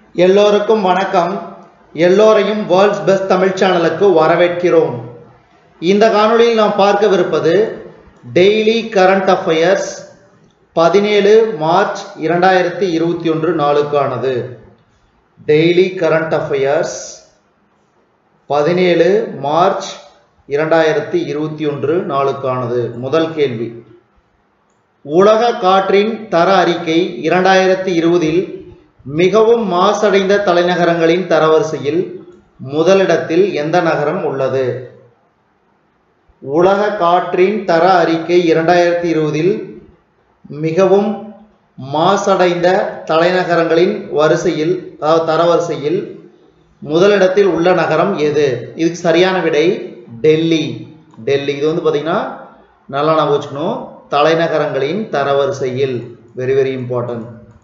எல்லோருக்கும் வணக்கம். எல்லோரையும் வேர்ல்ட்ஸ் பெஸ்ட் தமிழ் சேனலுக்கு வரவேற்கிறோம். இந்த காணொளியில் நாம் பார்க்கவிருப்பது டெய்லி கரண்ட் அஃபயர்ஸ் 17 மார்ச் 2021 நாளுக்கானது. டெய்லி கரண்ட் அஃபயர்ஸ் 17 மார்ச் 2021 நாளுக்கானது. முதல் கேள்வி, உலக காற்றின் தர அறிக்கை 2020 மிகவும் மாசடைந்த தலைநகரங்களின் தரவரிசையில் முதலிடத்தில் எந்த நகரம் உள்ளது? உலக காற்றின் தர அறிக்கை 2020 மிகவும் மாசடைந்த தலைநகரங்களின் வரிசையில், அதாவது தரவரிசையில் முதலிடத்தில் உள்ள நகரம் எது? இதுக்கு சரியான விடை டெல்லி. டெல்லி. இது பார்த்தீங்கன்னா நல்லா ஞாபகம் வச்சுக்கணும். தலைநகரங்களின் தரவரிசையில் வெரி வெரி இம்பார்ட்டன்ட்.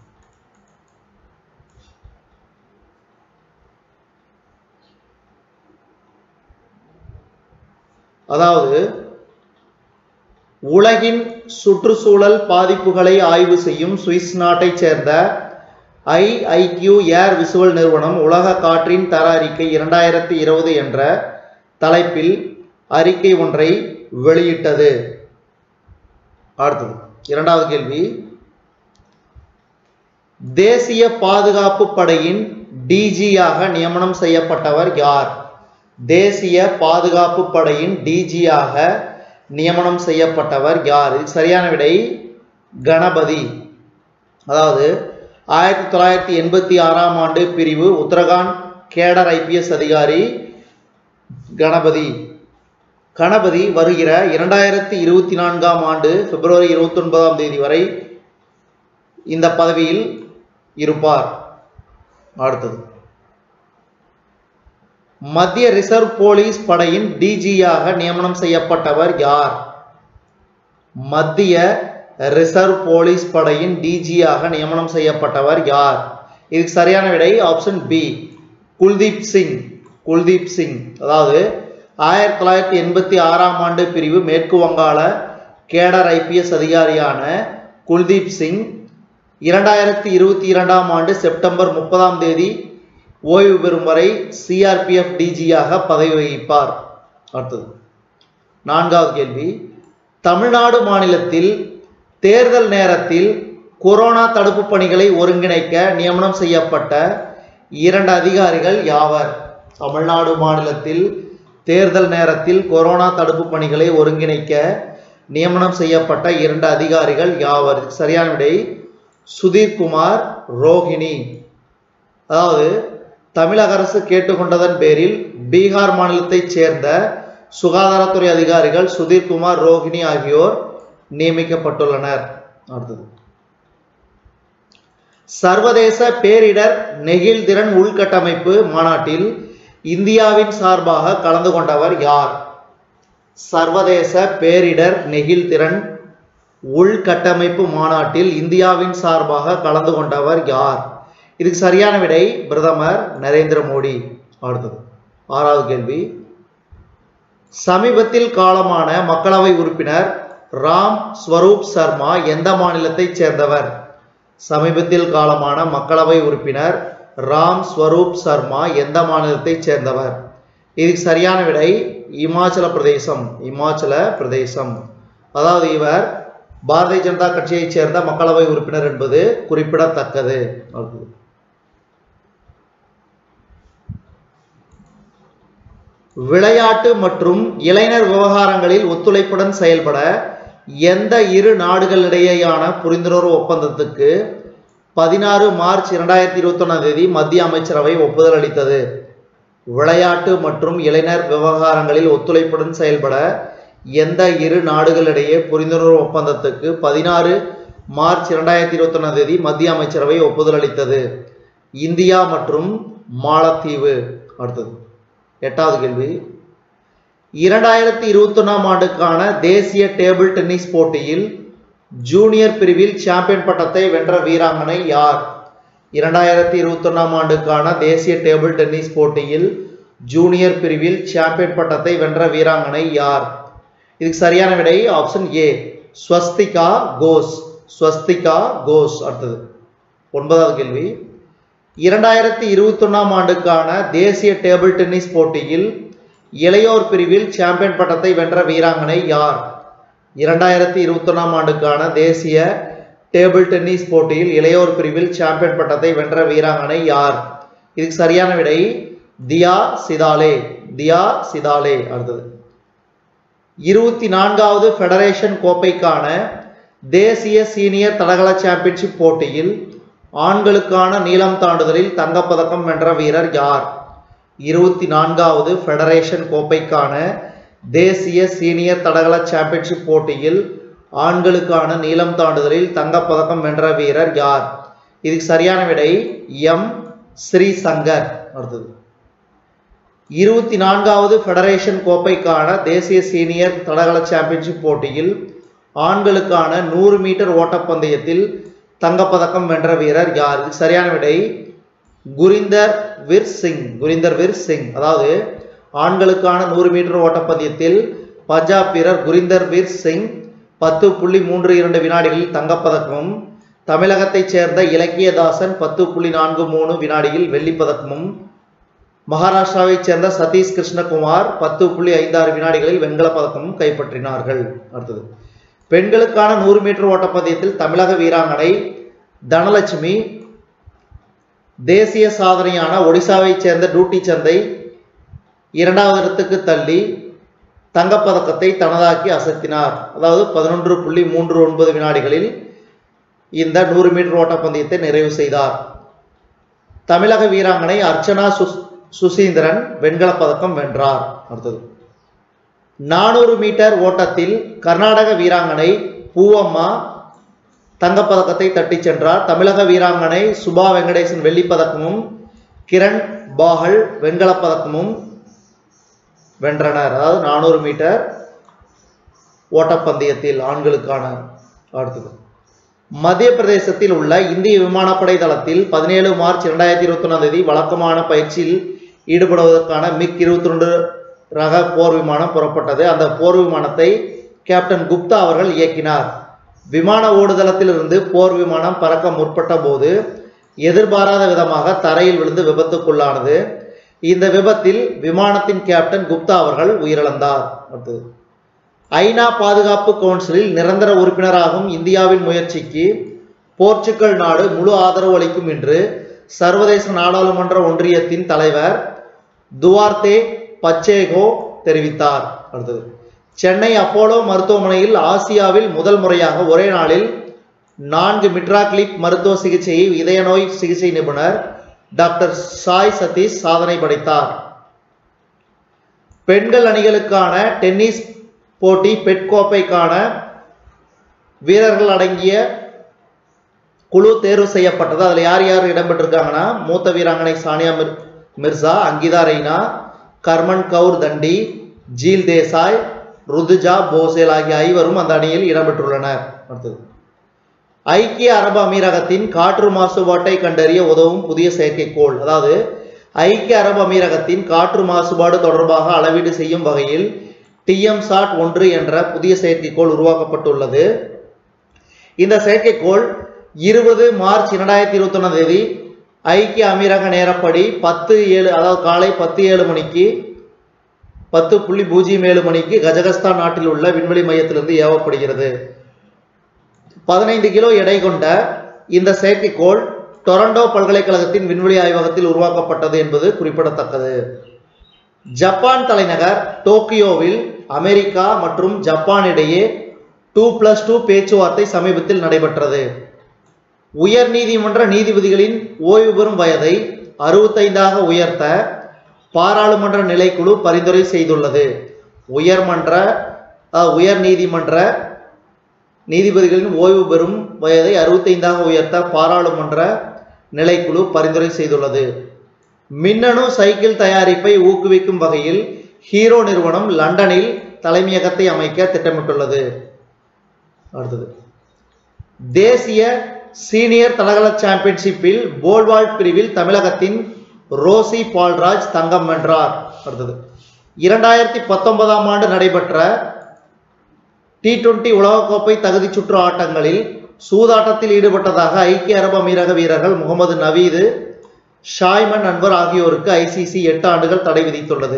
அதாவது உலகின் சுற்றுச்சூழல் பாதிப்புகளை ஆய்வு செய்யும் சுவிஸ் நாட்டை சேர்ந்த IIQ ஏர் விசுவல் நிறுவனம் உலக காற்றின் தர அறிக்கை 2020 என்ற தலைப்பில் அறிக்கை ஒன்றை வெளியிட்டது. அடுத்தது இரண்டாவது கேள்வி, தேசிய பாதுகாப்பு படையின் DG-யாக நியமனம் செய்யப்பட்டவர் யார்? தேசிய பாதுகாப்பு படையின் DG-யாக நியமனம் செய்யப்பட்டவர் யார்? இது சரியான விடை கணபதி. அதாவது 1986ஆம் ஆண்டு பிரிவு உத்தரகாண்ட் கேடர் IPS அதிகாரி கணபதி. கணபதி வருகிற 2024ஆம் ஆண்டு பிப்ரவரி 29ஆம் தேதி வரை இந்த பதவியில் இருப்பார். அடுத்தது, மத்திய ரிசர்வ் போலீஸ் படையின் DG-யாக நியமனம் செய்யப்பட்டவர் யார்? மத்திய ரிசர்வ் போலீஸ் படையின் DG-யாக நியமனம் செய்யப்பட்டவர் யார்? இதுக்கு சரியான விடை ஆப்ஷன் பி, குல்தீப் சிங். குல்தீப் சிங். அதாவது 1986ஆம் ஆண்டு பிரிவு மேற்கு வங்காள கேடர் IPS அதிகாரியான குல்தீப் சிங் 2022ஆம் ஆண்டு செப்டம்பர் 30ஆம் தேதி ஓய்வு பெறும் வரை CRPF DG-யாக பதவி வகிப்பார். அடுத்தது நான்காவது கேள்வி, தமிழ்நாடு மாநிலத்தில் தேர்தல் நேரத்தில் கொரோனா தடுப்பு பணிகளை ஒருங்கிணைக்க நியமனம் செய்யப்பட்ட 2 அதிகாரிகள் யாவர்? தமிழ்நாடு மாநிலத்தில் தேர்தல் நேரத்தில் கொரோனா தடுப்பு பணிகளை ஒருங்கிணைக்க நியமனம் செய்யப்பட்ட 2 அதிகாரிகள் யாவர்? சரியான விடை சுதீர்குமார், ரோஹிணி. அதாவது தமிழக அரசு கேட்டுக்கொண்டதன் பேரில் பீகார் மாநிலத்தைச் சேர்ந்த சுகாதாரத்துறை அதிகாரிகள் சுதீர்குமார், ரோஹிணி ஆகியோர் நியமிக்கப்பட்டுள்ளனர். அடுத்தது, சர்வதேச பேரிடர் நெகிழ்திறன் உள்கட்டமைப்பு மாநாட்டில் இந்தியாவின் சார்பாக கலந்து கொண்டவர் யார்? சர்வதேச பேரிடர் நெகிழ்திறன் உள்கட்டமைப்பு மாநாட்டில் இந்தியாவின் சார்பாக கலந்து கொண்டவர் யார்? இதுக்கு சரியான விடை பிரதமர் நரேந்திர மோடி. அடுத்தது ஆறாவது கேள்வி, சமீபத்தில் காலமான மக்களவை உறுப்பினர் ராம் ஸ்வரூப் சர்மா எந்த மாநிலத்தைச் சேர்ந்தவர்? சமீபத்தில் காலமான மக்களவை உறுப்பினர் ராம் ஸ்வரூப் சர்மா எந்த மாநிலத்தைச் சேர்ந்தவர்? இதுக்கு சரியான விடை இமாச்சல பிரதேசம். இமாச்சல பிரதேசம். அதாவது இவர் பாரதிய ஜனதா கட்சியைச் சேர்ந்த மக்களவை உறுப்பினர் என்பது குறிப்பிடத்தக்கது. விளையாட்டு மற்றும் இளைஞர் விவகாரங்களில் ஒத்துழைப்புடன் செயல்பட எந்த 2 நாடுகளிடையேயான புரிந்துணர்வு ஒப்பந்தத்துக்கு 16 மார்ச் 2021ஆம் தேதி மத்திய அமைச்சரவை ஒப்புதல் அளித்தது? விளையாட்டு மற்றும் இளைஞர் விவகாரங்களில் ஒத்துழைப்புடன் செயல்பட எந்த 2 நாடுகளிடையே புரிந்துணர்வு ஒப்பந்தத்துக்கு 16 மார்ச் 2021ஆம் தேதி மத்திய அமைச்சரவை ஒப்புதல் அளித்தது? இந்தியா மற்றும் மாலத்தீவு. அடுத்தது எட்டாவது கேள்வி, 2021ஆம் ஆண்டுக்கான தேசிய டேபிள் டென்னிஸ் போட்டியில் ஜூனியர் பிரிவில் சாம்பியன் பட்டத்தை வென்ற வீராங்கனை யார்? 2021ஆம் ஆண்டுக்கான தேசிய டேபிள் டென்னிஸ் போட்டியில் ஜூனியர் பிரிவில் சாம்பியன் பட்டத்தை வென்ற வீராங்கனை யார்? இதுக்கு சரியான விடை ஆப்ஷன் ஏ, ஸ்வஸ்திகா கோஷ். ஸ்வஸ்திகா கோஷ். அடுத்தது ஒன்பதாவது கேள்வி, 2021ஆம் ஆண்டுக்கான தேசிய டேபிள் டென்னிஸ் போட்டியில் இளையோர் பிரிவில் சாம்பியன் பட்டத்தை வென்ற வீராங்கனை யார்? 2021ஆம் ஆண்டுக்கான தேசிய டேபிள் டென்னிஸ் போட்டியில் இளையோர் பிரிவில் சாம்பியன் பட்டத்தை வென்ற வீராங்கனை யார்? இதுக்கு சரியான விடை தியா சிதாலே. தியா சிதாலே. அடுத்தது 24வது ஃபெடரேஷன் கோப்பைக்கான தேசிய சீனியர் தடகள சாம்பியன்ஷிப் போட்டியில் ஆண்களுக்கான நீளம் தாண்டுதலில் தங்கப்பதக்கம் வென்ற வீரர் யார்? 24வது ஃபெடரேஷன் கோப்பைக்கான தேசிய சீனியர் தடகள சாம்பியன்ஷிப் போட்டியில் ஆண்களுக்கான நீளம் தாண்டுதலில் தங்கப்பதக்கம் வென்ற வீரர் யார்? இதுக்கு சரியான விடை எம் ஸ்ரீசங்கர். அடுத்தது 24வது ஃபெடரேஷன் கோப்பைக்கான தேசிய சீனியர் தடகள சாம்பியன்ஷிப் போட்டியில் ஆண்களுக்கான 100 மீட்டர் ஓட்டப்பந்தயத்தில் தங்கப்பதக்கம் வென்ற வீரர் யார்? இதுக்கு சரியான விடை குரிந்தர் வீர் சிங். குரிந்தர் வீர் சிங். அதாவது ஆண்களுக்கான 100 மீட்டர் ஓட்டப்பந்தயத்தில் பஞ்சாப் வீரர் குரிந்தர் வீர் சிங் 10.32 வினாடிகளில் தங்கப்பதக்கமும், தமிழகத்தைச் சேர்ந்த இலக்கியதாசன் 10.43 வினாடியில் வெள்ளிப்பதக்கமும், மகாராஷ்டிராவைச் சேர்ந்த சதீஷ் கிருஷ்ணகுமார் 10.56 வினாடிகளில் வெண்கலப் பதக்கமும் கைப்பற்றினார்கள். அடுத்தது பெண்களுக்கான 100 மீட்டர் ஓட்டப்பந்தயத்தில் தமிழக வீராங்கனை தனலட்சுமி தேசிய சாதனையான ஒடிசாவைச் சேர்ந்த டூட்டி சந்தை 2வது இடத்துக்கு தள்ளி தங்கப்பதக்கத்தை தனதாக்கி அசத்தினார். அதாவது 11.39 வினாடிகளில் இந்த 100 மீட்டர் ஓட்டப்பந்தயத்தை நிறைவு செய்தார். தமிழக வீராங்கனை அர்ச்சனா சுசீந்திரன் வெண்கலப் பதக்கம் வென்றார். அடுத்தது 400 மீட்டர் ஓட்டத்தில் கர்நாடக வீராங்கனை பூவம்மா தங்கப்பதக்கத்தை தட்டி சென்றார். தமிழக வீராங்கனை சுபா வெங்கடேசன் வெள்ளிப்பதக்கமும், கிரண் பாகல் வெண்கலப் பதக்கமும் வென்றனர். அதாவது 400 மீட்டர் ஓட்டப்பந்தயத்தில் ஆண்களுக்கான. அடுத்தது மத்திய பிரதேசத்தில் உள்ள இந்திய விமானப்படை தளத்தில் 17 மார்ச் 2021 வழக்கமான பயிற்சியில் ஈடுபடுவதற்கான மிக் 22 ரக போர் விமானம் புறப்பட்டது. அந்த போர் விமானத்தை கேப்டன் குப்தா அவர்கள் இயக்கினார். விமான ஓடுதளத்திலிருந்து போர் விமானம் பறக்க முற்பட்ட போது எதிர்பாராத விதமாக தரையில் விழுந்து விபத்துக்குள்ளானது. இந்த விபத்தில் விமானத்தின் கேப்டன் குப்தா அவர்கள் உயிரிழந்தார். ஐநா பாதுகாப்பு கவுன்சிலில் நிரந்தர உறுப்பினராகும் இந்தியாவின் முயற்சிக்கு போர்ச்சுகல் நாடு முழு ஆதரவு அளிக்கும் என்று சர்வதேச நாடாளுமன்ற ஒன்றியத்தின் தலைவர் துவார்த்தே பச்சேகோ தெரிவித்தார். அடுத்தது சென்னை அப்போலோ மருத்துவமனையில் ஆசியாவில் முதல் முறையாக ஒரே நாளில் 4 மிட்ராக்லிப் மருத்துவ சிகிச்சையை இதய நோய் சிகிச்சை நிபுணர் டாக்டர் சாய் சதீஷ் சாதனை படைத்தார். பெண்கள் அணிகளுக்கான டென்னிஸ் போட்டி பெட் கோப்பைக்கான வீரர்கள் அடங்கிய குழு தேர்வு செய்யப்பட்டது. அதில் யார் யார் இடம்பெற்றிருக்காங்கன்னா மூத்த வீராங்கனை சானியா மிர்சா, அங்கிதா ரெய்னா, கர்மன் கவுர் தண்டி, ஜீல் தேசாய், ருதுஜா போசேல் ஆகிய 5வரும் அந்த அணியில் இடம்பெற்றுள்ளனர். அடுத்தது ஐக்கிய அரபு அமீரகத்தின் காற்று மாசுபாட்டை கண்டறிய உதவும் புதிய செயற்கைக்கோள். அதாவது ஐக்கிய அரபு அமீரகத்தின் காற்று மாசுபாடு தொடர்பாக அளவீடு செய்யும் வகையில் TMSAT-1 என்ற புதிய செயற்கைக்கோள் உருவாக்கப்பட்டுள்ளது. இந்த செயற்கைக்கோள் 20 மார்ச் 2021 ஐக்கிய அமீரக நேரப்படி 10:07 அதாவது காலை 10:07 மணிக்கு 10:07 மணிக்கு கஜகஸ்தான் நாட்டில் உள்ள விண்வெளி மையத்திலிருந்து ஏவப்படுகிறது. 15 கிலோ எடை கொண்ட இந்த செயற்கைக்கோள் டொரண்டோ பல்கலைக்கழகத்தின் விண்வெளி ஆய்வகத்தில் உருவாக்கப்பட்டது என்பது குறிப்பிடத்தக்கது. ஜப்பான் தலைநகர் டோக்கியோவில் அமெரிக்கா மற்றும் ஜப்பான் இடையே 2+2 பேச்சுவார்த்தை சமீபத்தில் நடைபெற்றது. உயர் நீதிமன்ற நீதிபதிகளின் ஓய்வு பெறும் வயதை 65ஆக உயர்த்த பாராளுமன்ற நிலைக்குழு பரிந்துரை செய்துள்ளது. உயர் நீதிமன்ற நீதிபதிகளின் ஓய்வு பெறும் வயதை 65ஆக உயர்த்த பாராளுமன்ற நிலைக்குழு பரிந்துரை செய்துள்ளது. மின்னணு சைக்கிள் தயாரிப்பை ஊக்குவிக்கும் வகையில் ஹீரோ நிறுவனம் லண்டனில் தலைமையகத்தை அமைக்க திட்டமிட்டுள்ளது. அடுத்தது தேசிய சீனியர் தடகள சாம்பியன்ஷிப்பில் போல்வால்ட் பிரிவில் தமிழகத்தின் ரோசி பால்ராஜ் தங்கம் வென்றார். அடுத்தது 2019ஆம் ஆண்டு நடைபெற்ற T20 உலகக்கோப்பை தகுதி சுற்று ஆட்டங்களில் சூதாட்டத்தில் ஈடுபட்டதாக ஐக்கிய அரபு அமீரக வீரர்கள் முகமது நவீது, ஷாய்மன் அன்வர் ஆகியோருக்கு ஐசிசி 8 ஆண்டுகள் தடை விதித்துள்ளது.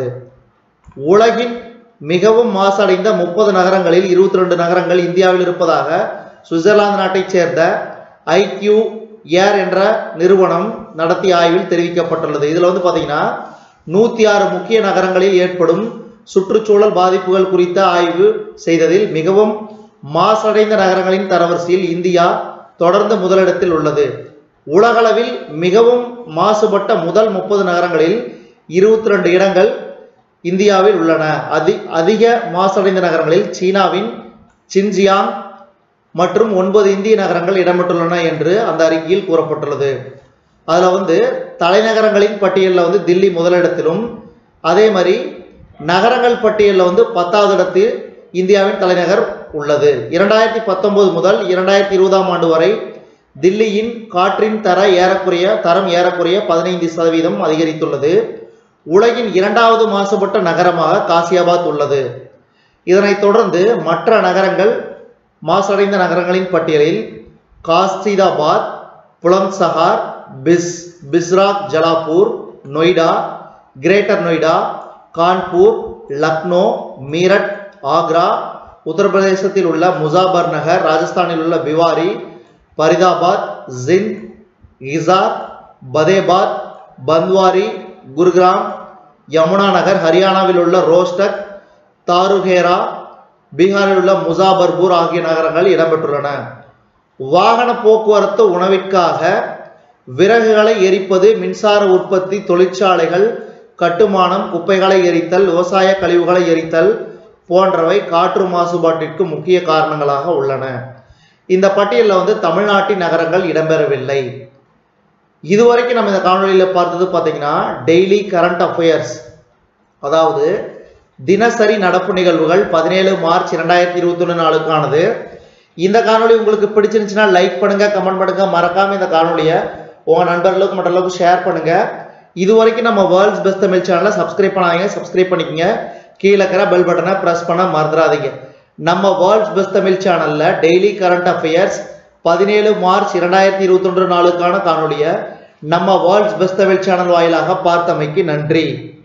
உலகின் மிகவும் மாசடைந்த 30 நகரங்களில் 22 நகரங்கள் இந்தியாவில் இருப்பதாக சுவிட்சர்லாந்து நாட்டைச் சேர்ந்த ஐக்யூ ஏர் என்ற நிறுவனம் நடத்திய ஆய்வில் தெரிவிக்கப்பட்டுள்ளது. இதுல பாத்தீங்கன்னா 106 முக்கிய நகரங்களில் ஏற்படும் சுற்றுச்சூழல் பாதிப்புகள் குறித்த ஆய்வு செய்ததில் மிகவும் மாசடைந்த நகரங்களின் தரவரிசையில் இந்தியா தொடர்ந்து முதலிடத்தில் உள்ளது. உலகளவில் மிகவும் மாசுபட்ட முதல் 30 நகரங்களில் 22 இடங்கள் இந்தியாவில் உள்ளன. அதிக மாசடைந்த நகரங்களில் சீனாவின் சின்ஜியாங் மற்றும் 9 இந்திய நகரங்கள் இடம்பெற்றுள்ளன என்று அந்த அறிக்கையில் கூறப்பட்டுள்ளது. அதுல தலைநகரங்களின் பட்டியலில் தில்லி முதலிடத்திலும், அதே மாதிரி நகரங்கள் பட்டியலில் 10வது இடத்தில் இந்தியாவின் தலைநகர் உள்ளது. 2019 முதல் 2020ஆம் ஆண்டு வரை தில்லியின் காற்றின் தரம் ஏறக்குறைய 15% அதிகரித்துள்ளது. உலகின் 2வது மாசுபட்ட நகரமாக காசியாபாத் உள்ளது. இதனைத் தொடர்ந்து மற்ற நகரங்கள் மாசடைந்த நகரங்களின் பட்டியலில் காசிதாபாத், புலந்த்சஹார், பிஸ்ராக் ஜலாப்பூர், நொய்டா, கிரேட்டர் நொய்டா, கான்பூர், லக்னோ, மீரட், ஆக்ரா, உத்தரப்பிரதேசத்தில் உள்ள முசாபர் நகர், ராஜஸ்தானில் உள்ள பிவாரி, பரிதாபாத், ஜிந்த், ஹிசார், பதேபாத், பந்த்வாரி, குருகிராம், யமுனா நகர், ஹரியானாவில் உள்ள ரோஸ்டக், தாருகேரா, பீகாரில் உள்ள முசாபர்பூர் ஆகிய நகரங்கள் இடம்பெற்றுள்ளன. வாகன போக்குவரத்து, உணவிற்காக விறகுகளை எரிப்பது, மின்சார உற்பத்தி, தொழிற்சாலைகள் கட்டுமானம், குப்பைகளை எரித்தல், விவசாய கழிவுகளை எரித்தல் போன்றவை காற்று மாசுபாட்டிற்கு முக்கிய காரணங்களாக உள்ளன. இந்த பட்டியலில் தமிழ்நாட்டின் நகரங்கள் இடம்பெறவில்லை. இதுவரைக்கும் நம்ம இந்த காணொலியில் பார்த்தது பார்த்தீங்கன்னா டெய்லி கரண்ட் அஃபேர்ஸ், அதாவது தினசரி நடப்பு நிகழ்வுகள் 17 மார்ச் 2021 நாளுக்கானது. இந்த காணொலி உங்களுக்கு பிடிச்சிருந்துச்சுன்னா லைக் பண்ணுங்க, கமெண்ட் பண்ணுங்க, மறக்காம இந்த காணொலியை உங்க நண்பர்களுக்கு மற்றவர்களுக்கு ஷேர் பண்ணுங்க. இது வரைக்கும் நம்ம வேர்ல்ட்ஸ் பெஸ்ட் தமிழ் சேனலை சப்ஸ்கிரைப் பண்ணாதீங்க, சப்ஸ்கிரைப் பண்ணிக்கங்க. கீழே இருக்கிற பெல் பட்டனை பிரஸ் பண்ண மறந்துடாதீங்க. நம்ம வேர்ல்ட்ஸ் பெஸ்ட் தமிழ் சேனல்ல டெய்லி கரண்ட் அஃபேர்ஸ் 17 மார்ச் 2021 நாளுக்கான காணொலியை நம்ம வேர்ல்ட்ஸ் பெஸ்ட் தமிழ் சேனல் வாயிலாக பார்த்தமைக்கு நன்றி.